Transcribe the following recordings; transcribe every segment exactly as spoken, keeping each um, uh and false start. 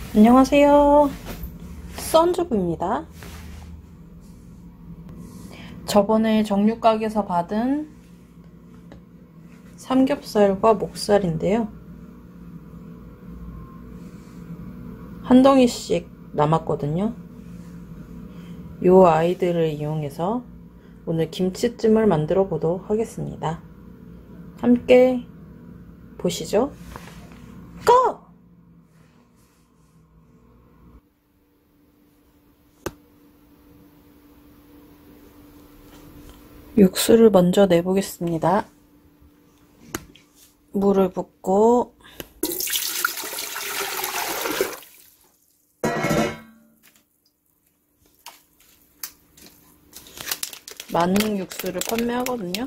안녕하세요. 썬주부입니다. 저번에 정육각에서 받은 삼겹살과 목살인데요. 한 덩이씩 남았거든요. 요 아이들을 이용해서 오늘 김치찜을 만들어 보도록 하겠습니다. 함께 보시죠. 고! 육수를 먼저 내보겠습니다. 물을 붓고 마늘 육수를 판매하거든요.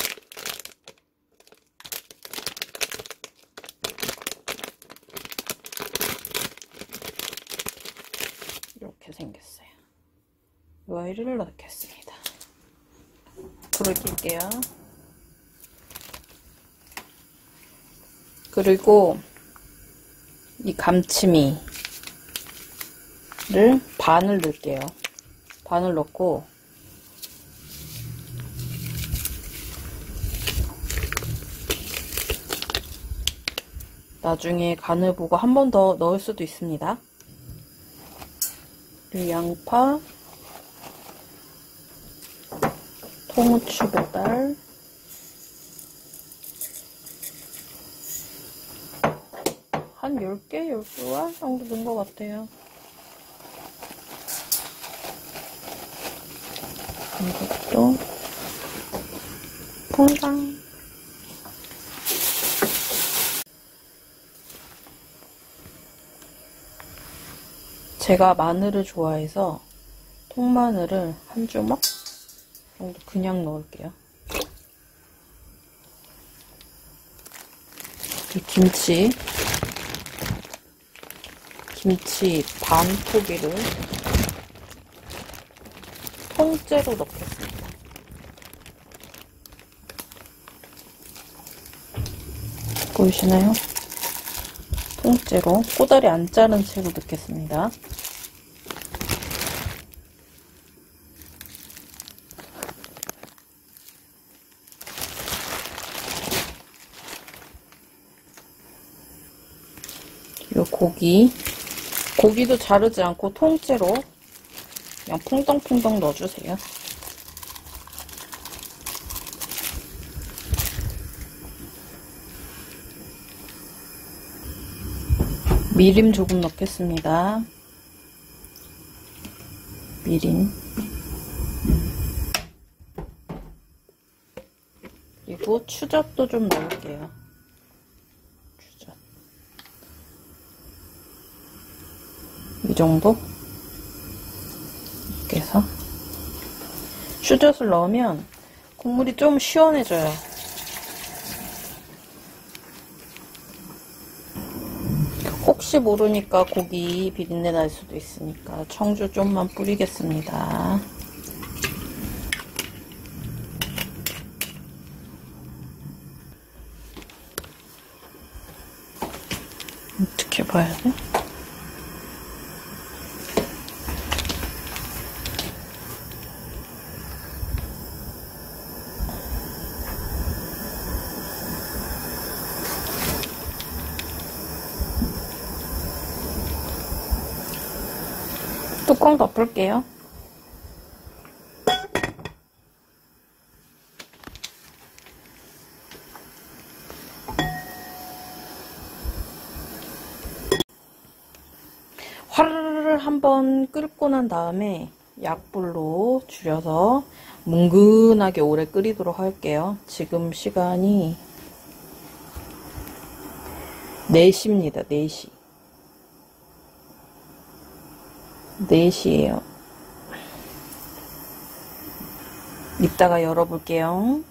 이렇게 생겼어요. 이 아이를 넣겠습니다. 불을 낄게요. 그리고 이 감치미를 반을 넣을게요. 반을 넣고 나중에 간을 보고 한 번 더 넣을 수도 있습니다. 그리고 양파, 통후추 배달, 한 열 개, 열 개알 정도 넣은 것 같아요. 이것도 퐁당. 제가 마늘을 좋아해서 통마늘을 한 주먹 정도 그냥 넣을게요. 이 김치 김치 반 포기를 통째로 넣겠습니다. 보이시나요? 통째로 꼬다리 안 자른 채로 넣겠습니다. 요 고기 고기도 자르지 않고 통째로 그냥 퐁덩퐁덩 넣어주세요. 미림 조금 넣겠습니다. 미림. 그리고 추젓도 좀 넣을게요. 추젓. 이 정도? 이렇게 해서. 추젓을 넣으면 국물이 좀 시원해져요. 혹시 모르니까 고기 비린내 날 수도 있으니까 청주 좀만 뿌리겠습니다. 어떻게 봐야 돼? 뚜껑 덮을게요. 화르르 한번 끓고 난 다음에 약불로 줄여서 뭉근하게 오래 끓이도록 할게요. 지금 시간이 네 시입니다. 네 시. 네 시예요. 이따가 열어볼게요.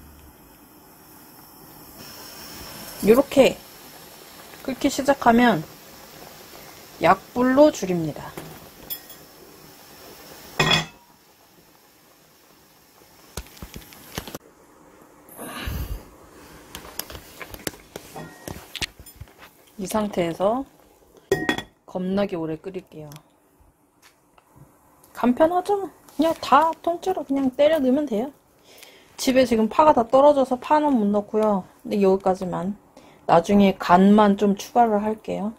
이렇게 끓기 시작하면 약불로 줄입니다. 이 상태에서 겁나게 오래 끓일게요. 간편하죠? 그냥 다 통째로 그냥 때려 넣으면 돼요. 집에 지금 파가 다 떨어져서 파는 못 넣고요. 근데 여기까지만. 나중에 간만 좀 추가를 할게요.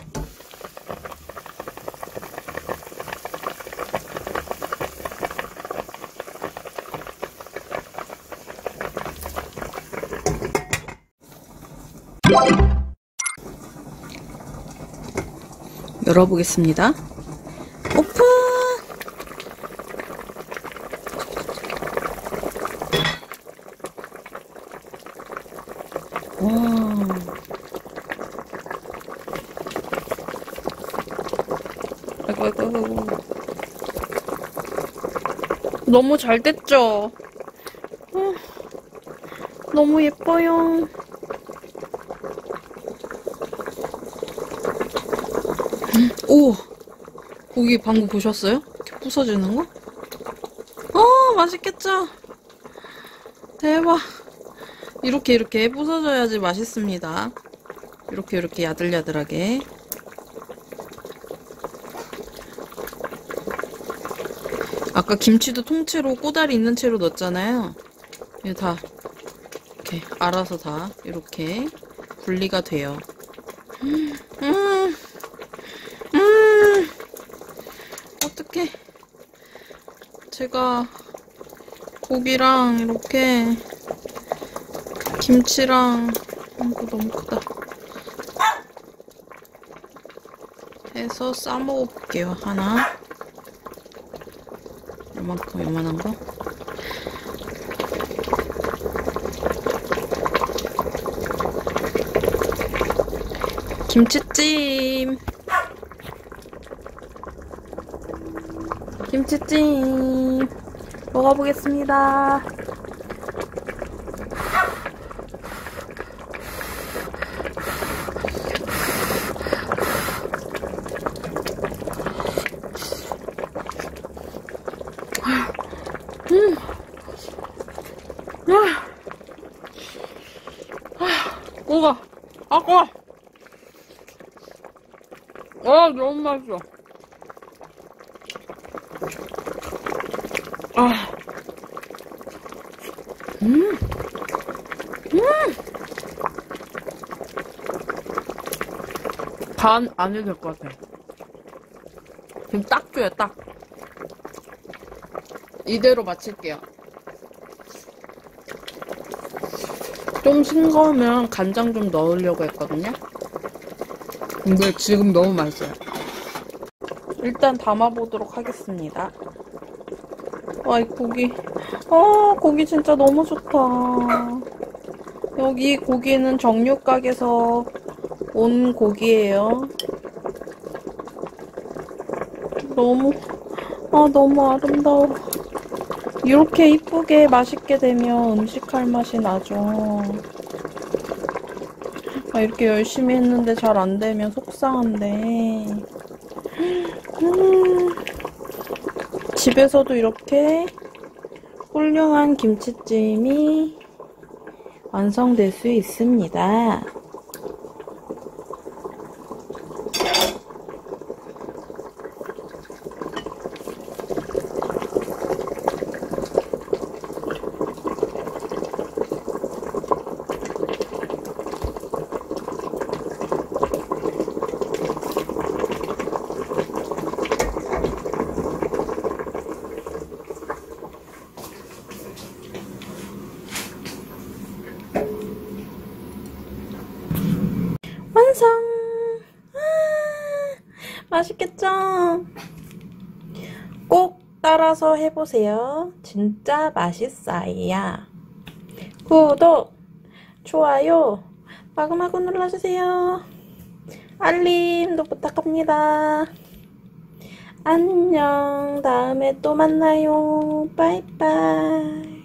열어보겠습니다. 오픈! 와. 아이고, 아이고, 아이고. 너무 잘 됐죠? 어, 너무 예뻐요. 오! 고기 방금 보셨어요? 이렇게 부서지는 거? 어, 맛있겠죠? 대박. 이렇게 이렇게 부서져야지 맛있습니다. 이렇게 이렇게 야들야들하게. 아까 김치도 통째로 꼬다리 있는 채로 넣었잖아요. 이게 다 이렇게 알아서 다 이렇게 분리가 돼요. 음, 음, 음. 어떡해. 제가 고기랑 이렇게 김치랑 이거 너무 크다 해서 싸 먹어볼게요. 하나 요만큼 요만한 거. 김치찜 김치찜 먹어보겠습니다. 음. 뭐가? 아까. 아, 너무 맛있어. 아. 음. 음. 반 안 해도 될 것 같아. 지금 딱 줘요, 딱. 이대로 마칠게요. 좀 싱거우면 간장 좀 넣으려고 했거든요. 근데 지금 너무 맛있어요. 일단 담아보도록 하겠습니다. 와, 이 고기. 아, 고기 진짜 너무 좋다. 여기 고기는 정육각에서 온 고기예요. 너무, 아, 너무 아름다워. 이렇게 이쁘게 맛있게 되면 음식할 맛이 나죠. 아, 이렇게 열심히 했는데 잘 안 되면 속상한데. 음, 집에서도 이렇게 훌륭한 김치찜이 완성될 수 있습니다. 완성! 아, 맛있겠죠? 꼭 따라서 해보세요. 진짜 맛있어요. 구독, 좋아요, 마구마구 눌러주세요. 알림도 부탁합니다. 안녕. 다음에 또 만나요. 빠이빠이.